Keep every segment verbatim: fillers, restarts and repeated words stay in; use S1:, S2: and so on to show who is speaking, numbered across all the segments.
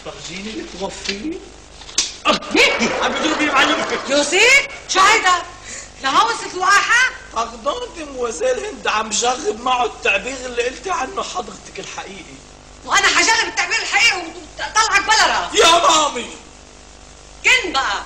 S1: فرجيني المتوفي. عم بيضربني معلم.
S2: يوسف شو هيدا؟ لهوسة الواحة؟
S1: أقدرت موزيل هند عم جرب معه التعبير اللي قلتي عنه حضرتك الحقيقي.
S2: وأنا حجرب التعبير الحقيقي وطلعك بلا راس.
S1: يا مامي
S2: كن بقى.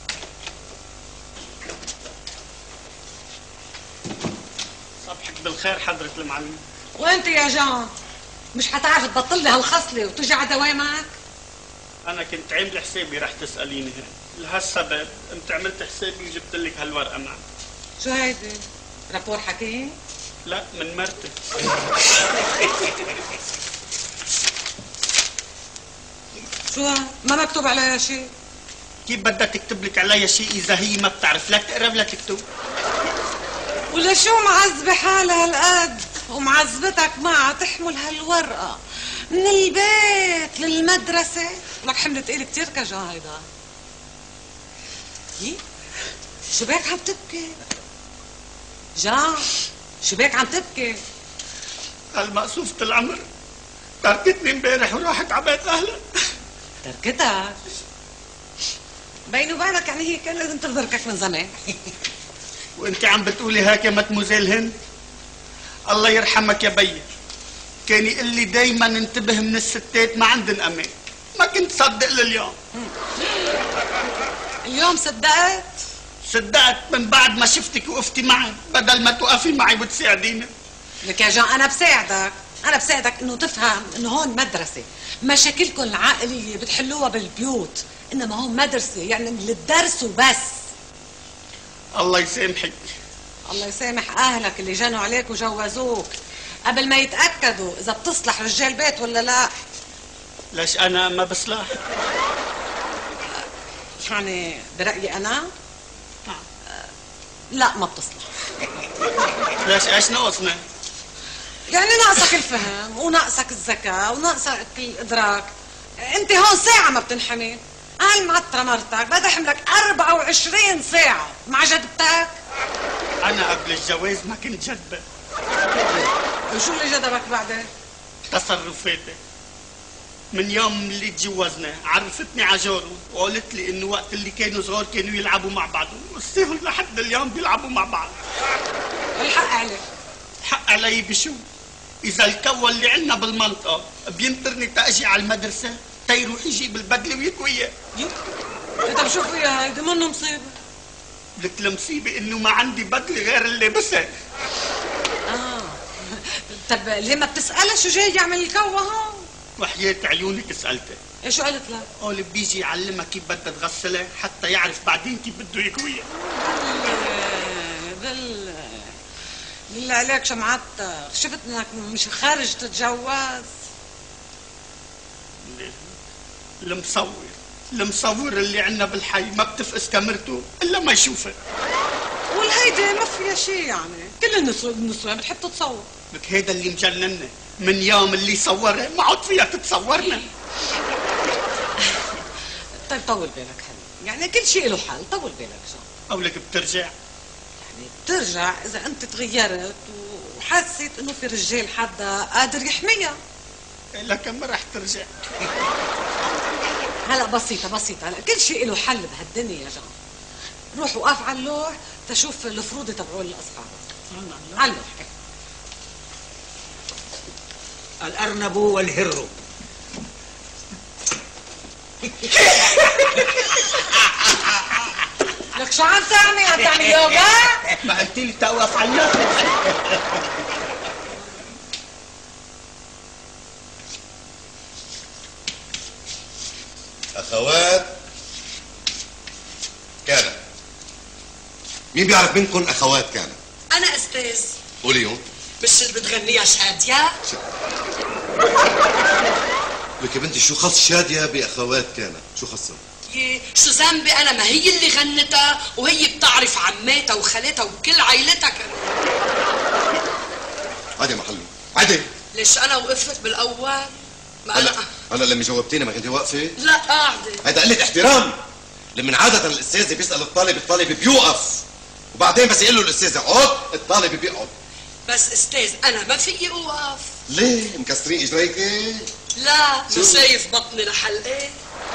S3: صبحك بالخير حضرة المعلم.
S2: وأنت يا جان مش حتعرف تبطل لي هالخصلة وترجع على دوامك؟
S3: أنا كنت عامل حسابي رح تسأليني هيك، لهالسبب قمت عملت حسابي وجبت لك هالورقة معك.
S2: شو هيدي؟ رابور حكي؟
S3: لا من مرتي.
S2: شو ما مكتوب عليها شيء؟
S3: كيف بدها تكتب لك عليها شيء إذا هي ما بتعرف لا تقرا ولا تكتب؟
S2: ولا شو معذبة حالها هالقد ومعذبتك معها تحمل هالورقة من البيت للمدرسة؟ لك حملت إلي كتير كجا هيدا. يي شو بك عم تبكي؟ جان شو بك عم تبكي؟
S3: هالمقصوفة العمر تركتني امبارح وراحت على بيت أهلها.
S2: تركتك؟ بيني وبينك يعني هي كان لازم تغدركك من زمان.
S3: وانت عم بتقولي هيك يا مدموزيل هند؟ الله يرحمك يا بيي، كان يقول لي دايما انتبه من الستات ما عندن امان، ما كنت صدق لليوم.
S2: اليوم صدقت؟
S3: صدقت من بعد ما شفتك وقفتي معي بدل ما توقفي معي وتساعديني.
S2: لك يا جان انا بساعدك، انا بساعدك انه تفهم انه هون مدرسة، مشاكلكم العائلية بتحلوها بالبيوت، انما هون مدرسة يعني للدرس وبس.
S3: الله يسامحك.
S2: الله يسامح اهلك اللي جنوا عليك وجوزوك قبل ما يتأكدوا اذا بتصلح رجال بيت ولا لا.
S3: ليش انا ما بصلح؟
S2: يعني برأيي انا لا ما بتصلح.
S3: ليش ايش ناقصنا؟
S2: يعني ناقصك الفهم وناقصك الذكاء وناقصك الادراك. انت هون ساعة ما بتنحمل، هالمعطرة مرتك بدها حملك أربعة وعشرين ساعة مع جدبتك.
S3: انا قبل الجواز ما كنت جدبة.
S2: وشو اللي جذبك بعدين؟
S3: تصرفاتي. من يوم اللي تجوزنا عرفتني على جاره وقالت لي انه وقت اللي كانوا صغار كانوا يلعبوا مع بعضهم والسهل لحد اليوم بيلعبوا مع بعض.
S2: الحق عليك.
S3: الحق علي بشو؟ اذا الكوى اللي عندنا بالمنطقه بينطرني تاجي على المدرسه تيروح يجيب البدله ويكويها.
S2: طب شو فيها هيدي منه مصيبه؟
S3: لك المصيبه انه ما عندي بدله غير اللي لابسها.
S2: اه طب ليه ما بتسالها شو جاي يعمل الكوى هون؟
S3: وحياة عيونك سالتها.
S2: ايه شو قالت لك؟
S3: قال بيجي يعلمها كيف بدها تغسلها حتى يعرف بعدين كيف بده يكويها.
S2: بال بالله عليك شمعت، شفت انك مش خارج تتجوز.
S3: المصور المصور اللي عندنا بالحي ما بتفقس كاميرته الا ما يشوفها.
S2: والهيدي ما فيها شيء يعني، كل النسوان بتحب تتصور.
S3: لك هيدا اللي مجننا، من يوم اللي صورها ما عاد فيها تتصورنا.
S2: طيب طول بالك حلو، يعني كل شيء له حل، طول بالك شو.
S3: او لك بترجع؟
S2: يعني بترجع اذا انت تغيرت وحسيت انه في رجال حدا قادر يحميها.
S3: لكن ما رح ترجع.
S2: هلا بسيطة بسيطة، هلا كل شيء له حل بهالدنيا يا جماعة. روح وقف على اللوح تشوف الفروض تبعول الاصحاب. على اللوح.
S4: الأرنب والهر.
S2: لك شو عم تعمل؟ عم تعمل يوغا؟
S3: ما قلت لي توقف على اللوح.
S5: أخوات كان، مين بيعرف منكم أخوات كان؟
S6: أنا أستاذ.
S5: قوليهم.
S6: مش اللي بتغنيها شادية؟
S5: لك يا بنتي شو خص شادية بأخوات كان؟ شو خصها؟
S6: يي شو ذنبي أنا؟ ما هي اللي غنتها وهي بتعرف عماتها وخالتها وكل عائلتها كمان.
S5: عادي محله عادي.
S6: ليش أنا وقفت بالأول؟ ما
S5: هلا
S6: أنا
S5: هلا لما جاوبتيني ما كنتي واقفة؟
S6: لا قاعدة.
S5: هيدا قلة احترام. لمن عادة الأستاذ بيسأل الطالب، الطالب بيوقف وبعدين بس يقول له الأستاذ اقعد الطالب بيقعد.
S6: بس أستاذ أنا ما فيي أوقف.
S5: ليه؟ مكسرين إجريكي؟
S6: لا مش شايف بطني لحلقات.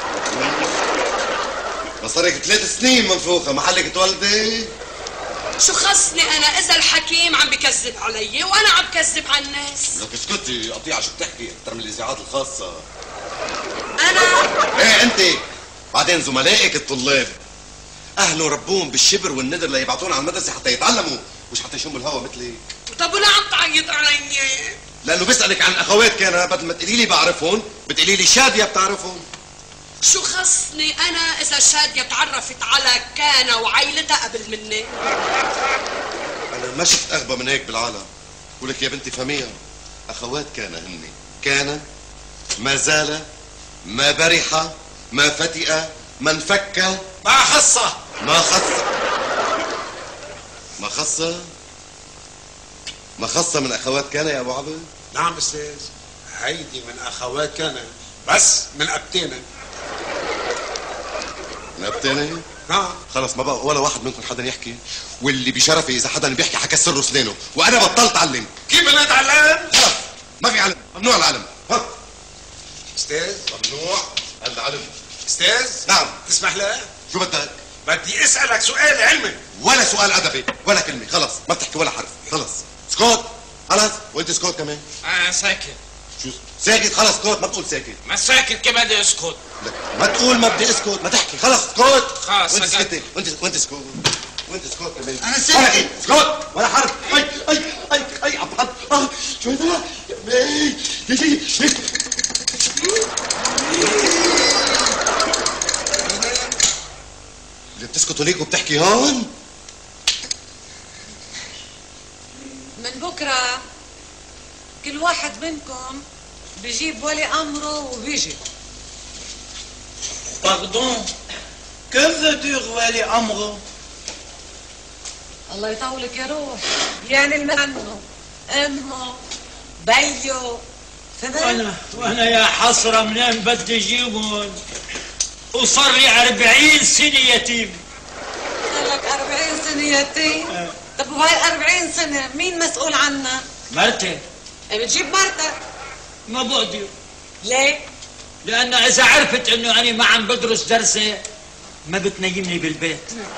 S5: صار لك ثلاث سنين منفوخة محلك تولدي.
S6: شو خصني انا اذا الحكيم عم بكذب علي وانا عم بكذب على الناس؟
S5: لك اسكتي قطيعة، شو بتحكي اكثر من الاذاعات الخاصة.
S6: انا
S5: ايه انت بعدين زملائك الطلاب اهلهم ربوهم بالشبر والندر ليبعتونا على المدرسة حتى يتعلموا مش حتى يشموا الهوا مثلك.
S6: طب ولا عم تعيط علي؟
S5: لانه بسألك عن اخوات كان بدل ما تقولي لي بعرفهم بتقولي لي شادية بتعرفهم.
S6: شو خصني انا اذا شادية تعرفت على كان وعائلتها قبل مني؟
S5: انا ما شفت اغبى من هيك بالعالم. ولك يا بنتي فهميها، اخوات كان هن كان ما زال ما برح ما فتئ ما انفك
S1: ما خصه
S5: ما خص ما خص ما خص من اخوات كان يا ابو عبد.
S7: نعم استاذ، هيدي من اخوات كان بس من ابتينا.
S5: من ابتينا؟
S7: نعم.
S5: خلص ما بقى ولا واحد منكم حدا يحكي، واللي بشرفي اذا حدا بيحكي حكسر له سنينه، وانا بطلت اعلم.
S7: كيف بدنا نتعلم؟
S5: خلص ما في علم، ممنوع العلم. ها
S7: استاذ
S5: ممنوع العلم.
S7: استاذ
S5: نعم.
S7: تسمح لي؟
S5: شو بدك؟
S7: بدي اسالك سؤال علمي.
S5: ولا سؤال ادبي ولا كلمه، خلص ما بتحكي ولا حرف، خلص اسكت خلص. وانت اسكت كمان.
S1: اه ساكت.
S5: شو ساكت؟ خلص اسكت، ما تقول ساكت.
S1: ما ساكت كيف بدي اسكت؟
S5: لك ما تقول ما بدي اسكت، ما تحكي، خلص اسكت.
S1: خلص
S5: وانت
S1: سكت.
S5: سكتي، وانت وانت اسكت وانت اسكت كمان.
S3: أنا ساكت.
S5: اسكت ولا حرف. اي اي اي اي عم بحط اه شو هذا؟ يا يجي اللي بتسكتوا ليك وبتحكي هون؟
S2: من بكره كل واحد منكم بيجيب ولي امره وبيجي.
S1: باردون que veut dire ولي امره؟
S2: الله يطولك يا روح، يعني المنه امه بيو فهمت؟
S4: وانا وانا يا حسره منين بدي اجيبهم؟ وصار لي أربعين سنه يتيم.
S2: صار لك أربعين سنه يتيم؟ طب وهاي أربعين سنه مين مسؤول عنك؟
S4: مرتي
S2: بتجيب مرتك.
S4: ما بقدر،
S2: ليه؟
S4: لأن إذا عرفت إنه أنا ما عم بدرس درسي ما بتنيمني بالبيت.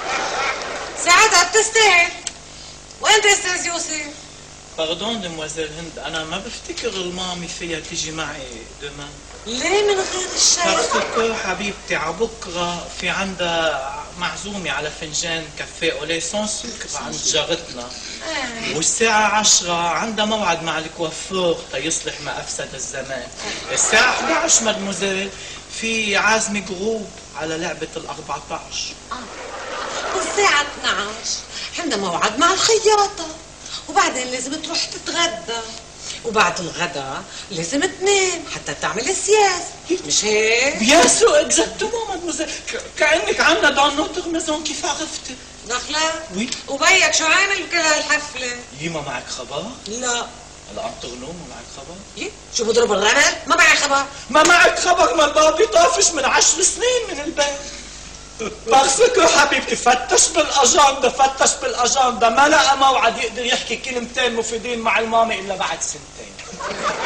S2: ساعتها بتستاهل. وانت استاذ يوسف؟
S1: باردون دموازيل هند، انا ما بفتكر المامي فيها تيجي معي دمان.
S2: ليه من غير الشاي؟
S1: بفتكر حبيبتي على بكره في عندها معزومه على فنجان كافيه اولي سون سكر عند جارتنا.
S2: آه.
S1: والساعة عشرة عندها موعد مع الكوافور تيصلح ما أفسد الزمان. الساعة إحدى عشر مدموزيل في عازمة جروب على لعبة الأربعتاش.
S2: آه. والساعة اثنى عشر عندها موعد مع الخياطة، وبعدين لازم تروح تتغدى، وبعد الغداء لازم تنام حتى تعمل السياسة، مش هيك؟
S1: بيان سور اكزاكتومون مادموزيل، كأنك عنا دون نوتر ميزون. كيف عرفتي؟
S2: دخلة؟
S1: وي.
S2: وبيك شو عامل بكل هالحفلة؟
S1: يما معك خبر؟
S2: لا.
S1: هلا عم تغنوا ما معك خبر؟
S2: يي شو بضرب الرمل؟ ما معي خبر.
S1: ما معك خبر؟ ما البابي طافش من عشر سنين من البيت. بارسكو حبيبتي فتش بالاجنده، فتش بالاجنده ما لقى موعد يقدر يحكي كلمتين مفيدين مع المامي الا بعد سنتين.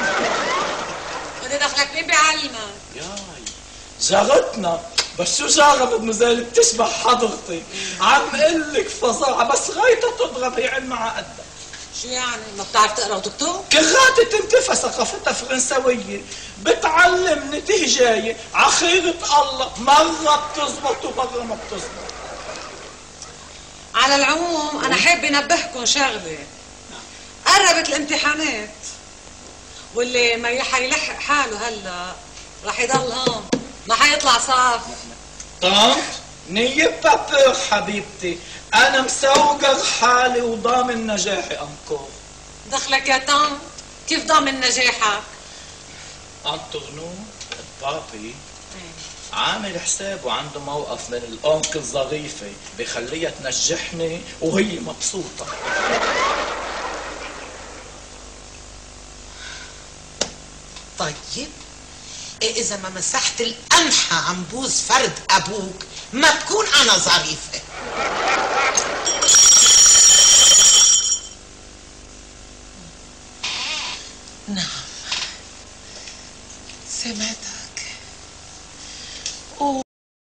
S2: بدي دخلك مين بيعلمك؟
S1: ياي جارتنا، بس شو جارة مدموزيل بتشبه حضرتي. عم قلك فظاعة، بس غايتها تضرب هي علم على قدها.
S2: شو يعني ما بتعرف تقرا وتكتب؟
S1: كغاتة تنتفى ثقافتها فرنسوية، بتعلم نتيجة عخيرة الله، مرة بتزبط ومرة ما بتزبط.
S2: على العموم انا حابه انبهكم شغله، قربت الامتحانات، واللي ما حيلحق حاله هلا رح يضل هون، ما حيطلع صاف.
S1: طنط نية بابور حبيبتي، أنا مسوقر حالي وضامن نجاحي أنكور.
S2: دخلك يا طنط، كيف ضامن نجاحك؟
S1: أنطغنو بابي عامل حسابه عنده موقف من الأنكل ظريفة بخليها تنجحني وهي مبسوطة.
S8: طيب إذا ما مسحت القمحة عم بوز فرد أبوك ما بكون أنا ظريفة. نعم سمعتها